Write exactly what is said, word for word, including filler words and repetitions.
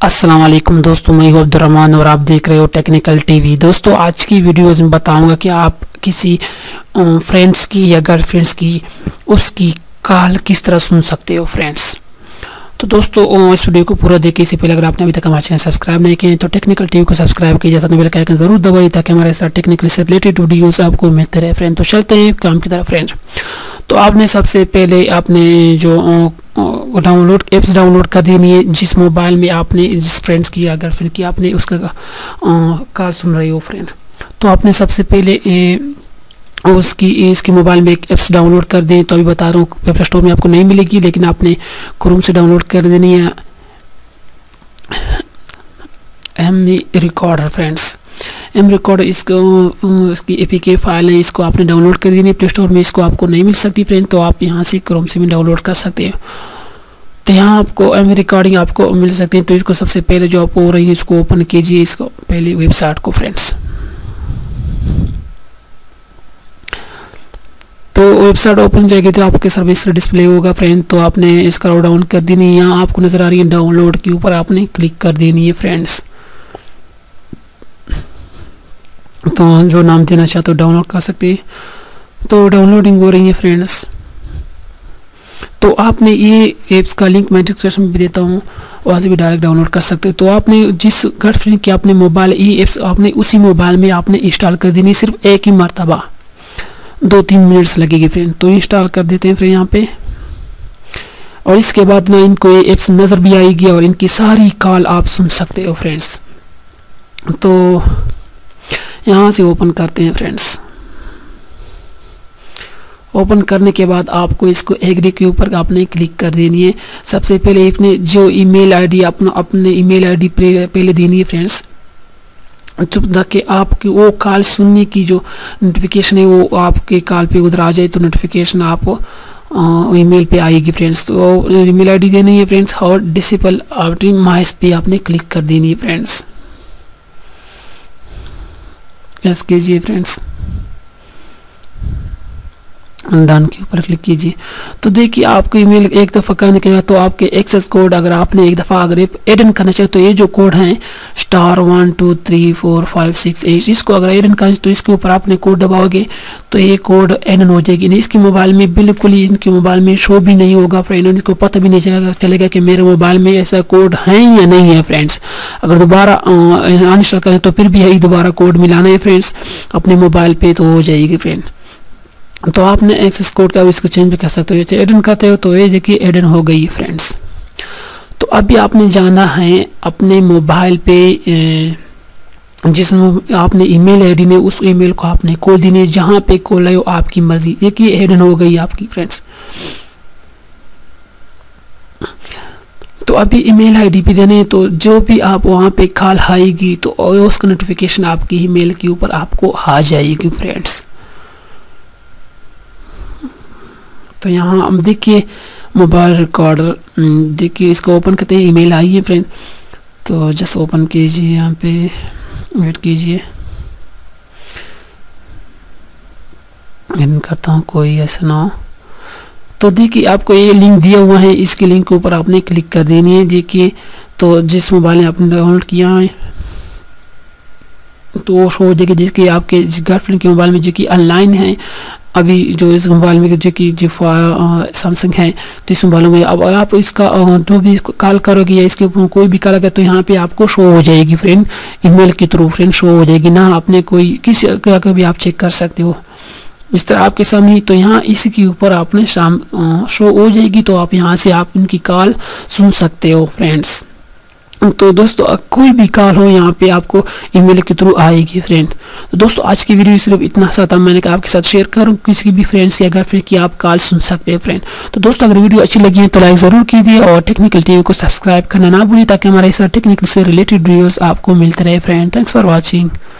अस्सलाम वालेकुम दोस्तों, मैं हूं अब्दुर रहमान और आप देख रहे हो टेक्निकल टीवी। दोस्तों आज की वीडियोस में बताऊंगा कि आप किसी फ्रेंड्स की या गर्लफ्रेंड्स की उसकी कॉल किस तरह सुन सकते हो फ्रेंड्स। तो दोस्तों इस वीडियो को पूरा देखिए। इससे पहले अगर आपने अभी तक हमारे चैनल सब्सक्राइब नहीं किए तो टेक्निकल टीवी को सब्सक्राइब कीजिए, साथ में बेल का आइकन जरूर दबाइए ताकि हमारे साथ टेक्निकल से रिलेटेड वीडियोस आपको मिलते रहे फ्रेंड। तो चलते हैं काम की तरफ फ्रेंड। तो आपने सबसे पहले आपने जो डाउनलोड एप्स डाउनलोड कर देनी है जिस मोबाइल में आपने जिस फ्रेंड्स की या गर्लफ्रेंड की आपने उसका कॉल सुन रही हो फ्रेंड। तो आपने सबसे पहले ए, उसकी इसके मोबाइल में एक एप्स डाउनलोड कर दें। तो अभी बता रहा हूँ प्ले स्टोर में आपको नहीं मिलेगी, लेकिन आपने क्रोम से डाउनलोड कर देनी है M recorder friends. M recorder इसको इसकी एपीके फाइल है, इसको आपने डाउनलोड कर देनी है प्ले स्टोर में। इसको आपको नहीं मिल सकती फ्रेंड, तो आप यहाँ से क्रोम से भी डाउनलोड कर सकते हो। तो यहाँ आपको एम रिकॉर्डिंग आपको मिल सकती है। तो इसको सबसे पहले जो आप हो रही है इसको ओपन कीजिए, इसको पहले वेबसाइट को फ्रेंड्स। तो वेबसाइट ओपन जाएगी तो आपके सर्विस डिस्प्ले होगा फ्रेंड। तो आपने इसका डाउन कर देनी है। यहाँ आपको नजर आ रही है डाउनलोड के ऊपर आपने क्लिक कर देनी है फ्रेंड्स। तो जो नाम देना चाहते हो डाउनलोड कर सकते हैं। तो डाउनलोडिंग हो रही है फ्रेंड्स। तो आपने ये एप्स का लिंक मैं डिस्क्रिप्शन में भी देता हूँ, वहाँ से भी डायरेक्ट डाउनलोड कर सकते हो। तो आपने जिस गर्लफ्रेंड की आपने मोबाइल ये एप्स आपने उसी मोबाइल में आपने इंस्टॉल कर देनी, सिर्फ एक ही मरतबा, दो तीन मिनट्स लगेगी फ्रेंड। तो इंस्टॉल कर देते हैं फ्रेंड यहाँ पे। और इसके बाद ना इनको ये एप्स नज़र भी आएगी और इनकी सारी कॉल आप सुन सकते हो फ्रेंड्स। तो यहाँ से ओपन करते हैं फ्रेंड्स। ओपन करने के बाद आपको इसको एग्री के ऊपर आपने क्लिक कर देनी है। सबसे पहले अपने जो ईमेल आईडी अपना अपने ईमेल आईडी पहले देनी है फ्रेंड्स, ताकि आपकी वो कॉल सुनने की जो नोटिफिकेशन है वो आपके कॉल पे उधर आ जाए। तो नोटिफिकेशन आपको ईमेल पे आएगी फ्रेंड्स। तो ईमेल आईडी देनी है फ्रेंड्स और डिसेबल आउटिंग माइस पे आपने क्लिक कर देनी है फ्रेंड्स। यस कीजिए फ्रेंड्स, डन के ऊपर क्लिक कीजिए। तो देखिए आपको ईमेल एक दफ़ा करने के बाद तो आपके एक्सेस कोड अगर आपने एक दफ़ा अगर एड इन करना चाहिए तो ये जो कोड है star one two three four five six eight, इसको अगर एड इन करना तो इसके ऊपर आपने कोड दबाओगे तो ये कोड एड इन हो जाएगी। नहीं इसके मोबाइल में बिल्कुल ही इनके मोबाइल में शो भी नहीं होगा फ्रेंड। इनको पता भी नहीं चलेगा चलेगा कि मेरे मोबाइल में ऐसा कोड है या नहीं है फ्रेंड्स। अगर दोबारा अनइंस्टॉल करें तो फिर भी यही दोबारा कोड मिलाना है फ्रेंड्स अपने मोबाइल पे, तो हो जाएगी फ्रेंड। तो आपने एक्सेस कोड का इसको चेंज भी कर सकते हो। एड इन करते हो तो ये देखिए एड इन हो गई फ्रेंड्स। तो अभी आपने जाना है अपने मोबाइल पे जिसमें आपने ईमेल आईडी ने उस ईमेल को आपने खोल देनी है, जहाँ पे खोला है वो आपकी मर्जी। देखिए एड इन हो गई आपकी फ्रेंड्स। तो अभी ईमेल आईडी भी देने, तो जो भी आप वहाँ पे कॉल आएगी तो उसका नोटिफिकेशन आपकी ईमेल के ऊपर आपको आ जाएगी फ्रेंड्स। तो यहाँ हम देखिए मोबाइल रिकॉर्डर, देखिए इसको ओपन करते हैं। ईमेल आई है फ्रेंड, तो जस्ट ओपन कीजिए, यहाँ पे वेट कीजिए, करता हूँ कोई ऐसा ना हो। तो देखिए आपको ये लिंक दिया हुआ है, इसके लिंक के ऊपर आपने क्लिक कर देनी है। देखिए तो जिस मोबाइल में आपने डाउनलोड किया है तो वो शो हो जाएगी, जिसकी आपके गर्लफ्रेंड के मोबाइल में जो कि ऑनलाइन है अभी, जो इस मोबाइल में जो कि जो सैमसंग है तो इस मोबाइल में अब आप इसका जो भी कॉल करोगे या इसके ऊपर कोई भी कॉल अगर तो यहाँ पे आपको शो हो जाएगी फ्रेंड, ईमेल के थ्रू फ्रेंड शो हो जाएगी ना। आपने कोई किसी का भी आप चेक कर सकते हो इस तरह आपके सामने। तो यहाँ इसी के ऊपर आपने शाम शो हो जाएगी, तो आप यहाँ से आप उनकी कॉल सुन सकते हो फ्रेंड्स। तो दोस्तों कोई भी कॉल हो यहाँ पे आपको ईमेल के थ्रू आएगी फ्रेंड। तो दोस्तों आज की वीडियो सिर्फ इतना सा था, मैंने कहा आपके साथ शेयर करूँ किसी भी फ्रेंड्स या गर्लफ्रेंड की आप कॉल सुन सकते हैं फ्रेंड। तो दोस्तों अगर वीडियो अच्छी लगी है तो लाइक ज़रूर कीजिए और टेक्निकल टीवी को सब्सक्राइब करना ना भूलिए ताकि हमारे इस टेक्निकल से रिलेटेड वीडियोस आपको मिलते रहे फ्रेंड। Thanks for watching.